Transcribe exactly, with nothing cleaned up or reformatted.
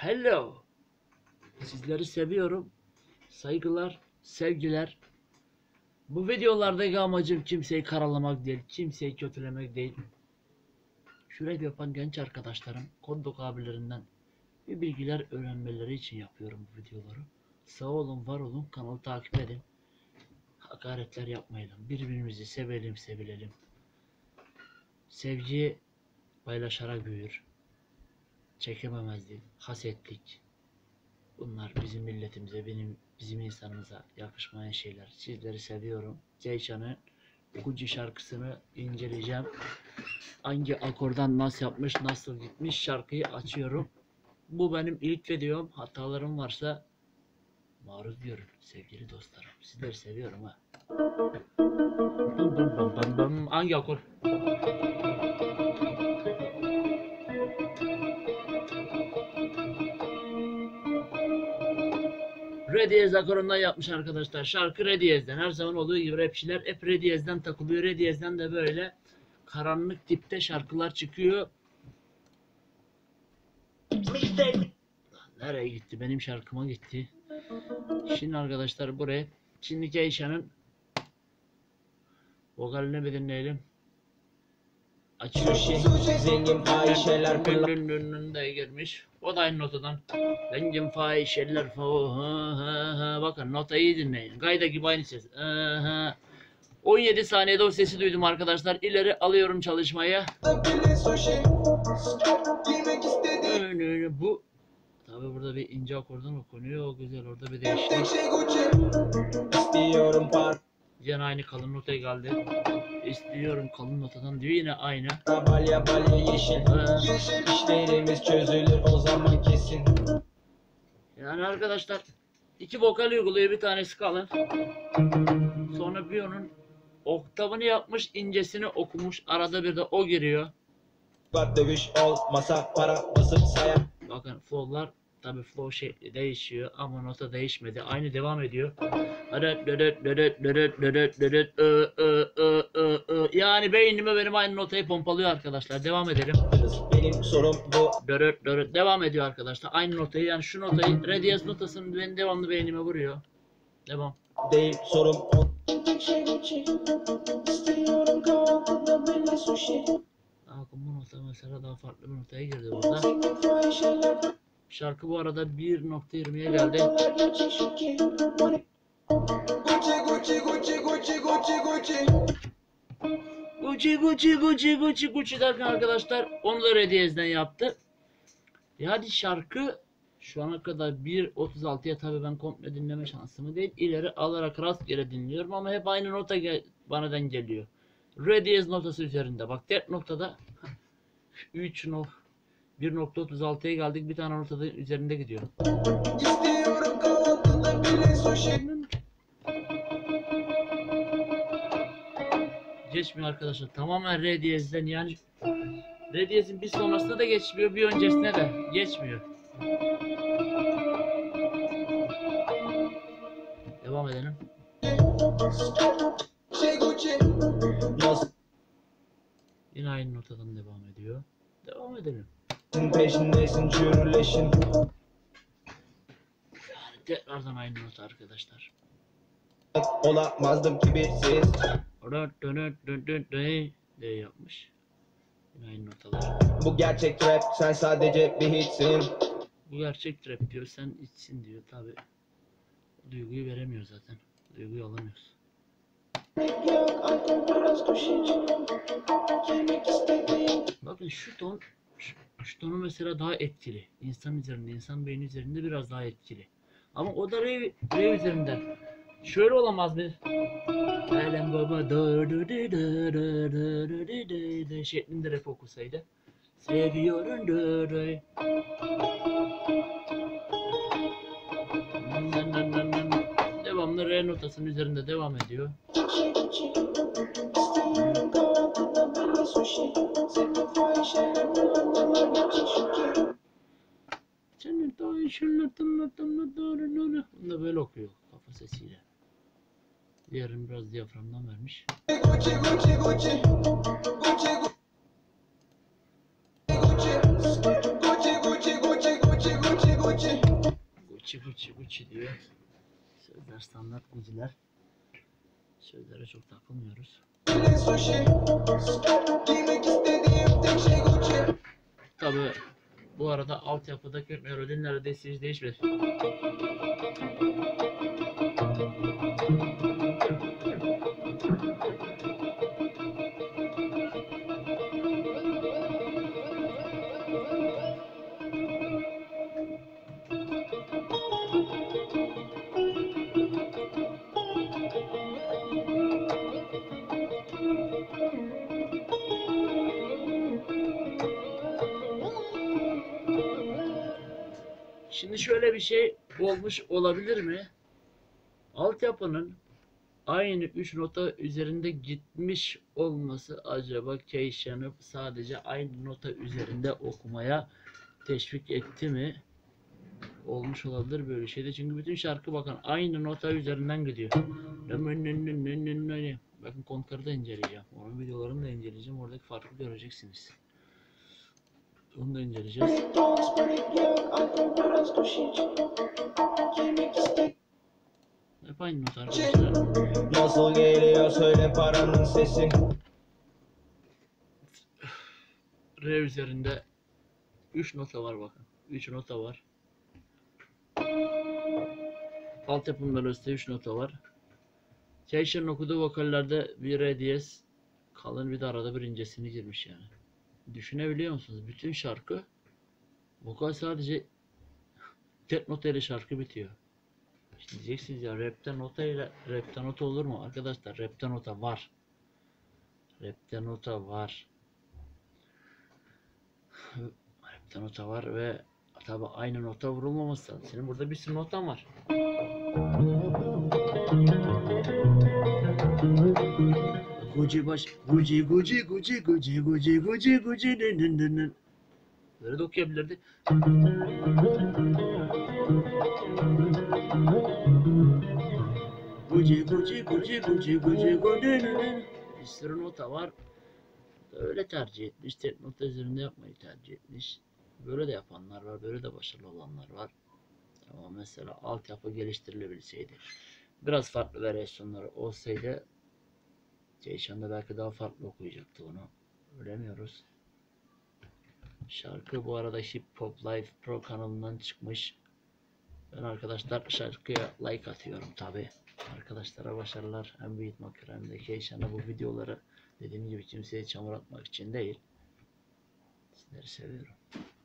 Hello. Sizleri seviyorum. Saygılar, sevgiler. Bu videolardaki amacım kimseyi karalamak değil, kimseyi kötülemek değil. Şu rap yapan genç arkadaşlarım, Kondok abilerinden bir bilgiler öğrenmeleri için yapıyorum bu videoları. Sağ olun, var olun, kanalı takip edin. Hakaretler yapmayalım. Birbirimizi sevelim, sevilelim. Sevgi paylaşarak büyür. Çekememezlik, hasetlik. Bunlar bizim milletimize, benim bizim insanımıza yakışmayan şeyler. Sizleri seviyorum. Ceyşan'ın Gucci şarkısını inceleyeceğim. Hangi akordan nasıl yapmış, nasıl gitmiş şarkıyı açıyorum. Bu benim ilk videom. Hatalarım varsa maruz görün sevgili dostlarım. Sizleri seviyorum ha. Bum bum bum bum bum. Hangi akor? Re diyez akorundan yapmış arkadaşlar. Şarkı re diyezden. Her zaman olduğu gibi rapçiler hep re diyezden takılıyor. Re diyezden de böyle karanlık tipte şarkılar çıkıyor. Nereye gitti? Benim şarkıma gitti. Şimdi arkadaşlar buraya Çinli Ceyşan'ın vokalini bir dinleyelim. Açıyor şey. Zengin fahişeler de girmiş. O da aynı notadan. Zengin fahişeler falan. Bakın notayı iyi dinleyin. Gayda gibi aynı ses. on yedi saniyede o sesi duydum arkadaşlar. İleri alıyorum çalışmaya. Bu tabi burada bir ince akordan okunuyor. O güzel, orada bir değişiklik. istiyorum par. Yine aynı kalın notaya geldi. İstiyorum kalın notadan diyor, yine aynı. Balya balya yeşil. İşlerimiz çözülür o zaman kesin. Yani arkadaşlar iki vokal uyguluyor, bir tanesi kalın. Sonra bir onun oktavını yapmış, incesini okumuş. Arada bir de o giriyor. Var dövüş olmasa para basıp sayar. Bakın flow'lar tabi flow şekli değişiyor ama nota değişmedi. Aynı devam ediyor. Yani beynime benim aynı notayı pompalıyor arkadaşlar. Devam edelim. Benim sorum bu. Devam ediyor arkadaşlar. Aynı notayı, yani şu notayı, re diyez notasını benim devamlı beynime vuruyor. Devam. Değil sorum o. Bakın bu nota mesela daha farklı bir notaya girdi burada. Şarkı bu arada bir nokta yirmiye geldi. Gucci Gucci Gucci Gucci Gucci derken arkadaşlar onu da re diyezden yaptı. Yani şarkı şu ana kadar bir otuz altıya, tabi ben komple dinleme şansımı değil, ileri alarak rastgele dinliyorum ama hep aynı nota bana denk geliyor. Re diyez notası üzerinde. Bak dört noktada üç no bir nokta otuz altıya geldik, bir tane notada üzerinde gidiyor. Geçmiyor arkadaşlar. Tamamen re diyezden, yani re diyezin bir sonrasında da geçmiyor, bir öncesine de geçmiyor. Devam edelim. Yine aynı notadan devam ediyor. Devam edelim. Peşindesin çürüleşin. Yani tekrardan aynı nota arkadaşlar. Olamazdım kibirsiz. D yapmış. Yine aynı notalar. Bu gerçek rap, sen sadece bir hitsin. Bu gerçek rap diyor, sen içsin diyor. Tabi duyguyu veremiyor zaten. Duyguyu alamıyoruz. Bakın şu ton, şu, şu tonu mesela daha etkili. İnsan üzerinde, insan beyni üzerinde biraz daha etkili. Ama o da re, re üzerinden. Şöyle olamaz mı? Alem baba dı dı dı dı dı dı dı dı dı şeklinde rap okusaydı. Seviyorum dı dı. Devamlı re notasının üzerinde devam ediyor. Senin daha işinle tınla tınla doğru doğru. Bunu da böyle okuyor kafa sesiyle. Diğerini biraz diyaframdan vermiş. Gucci Gucci Gucci diyor. Sözler standart Gucci'ler. Sözlere çok takılmıyoruz. Tabi bu arada altyapıdaki melodi neredeyse hiç değişmedi. Şimdi şöyle bir şey olmuş olabilir mi? Altyapının aynı üç nota üzerinde gitmiş olması acaba Keyshan'ı sadece aynı nota üzerinde okumaya teşvik etti mi? Olmuş olabilir böyle şeyde. Çünkü bütün şarkı bakın aynı nota üzerinden gidiyor. Bakın kontları da inceleyeceğim. Onun videolarını da inceleyeceğim. Oradaki farkı göreceksiniz. Onu da inceleyeceğiz. Hep aynı not arkadaşlar. Nasıl geliyor söyle paranın sesi. R üzerinde üç nota var bakın. üç nota var. Altyapı melodisinde üç nota var. Keyshan'ın okuduğu vokallerde bir re diyez kalın, bir de arada bir incesini girmiş yani. Düşünebiliyor musunuz? Bütün şarkı vokal sadece tek nota ile şarkı bitiyor. İşte diyeceksiniz ya rapte nota ile rapte nota olur mu? Arkadaşlar rapte nota var. Rapte nota var. Rapte nota var ve tabi aynı nota vurulmaması lazım. Senin burada bir sürü notan var. Gucci baş, Gucci Gucci Gucci Gucci Gucci Gucci Gucci nın nın nın. Böyle de okuyabilirdi. Gucci Gucci Gucci Gucci Gucci Gucci. Bir sürü nota var. Öyle tercih etmiş. Tek nota üzerinde yapmayı tercih etmiş. Böyle de yapanlar var. Böyle de başarılı olanlar var. Ama mesela altyapı geliştirilebilseydi, biraz farklı varyasyonları olsaydı Keyshan da belki daha farklı okuyacaktı onu. Bilemiyoruz. Şarkı bu arada Hip Hop Live Pro kanalından çıkmış. Ben arkadaşlar şarkıya like atıyorum tabi. Arkadaşlara başarılar. Hem Beatmaker hem de Keyshan'a bu videoları dediğim gibi kimseye çamur atmak için değil. Sizleri seviyorum.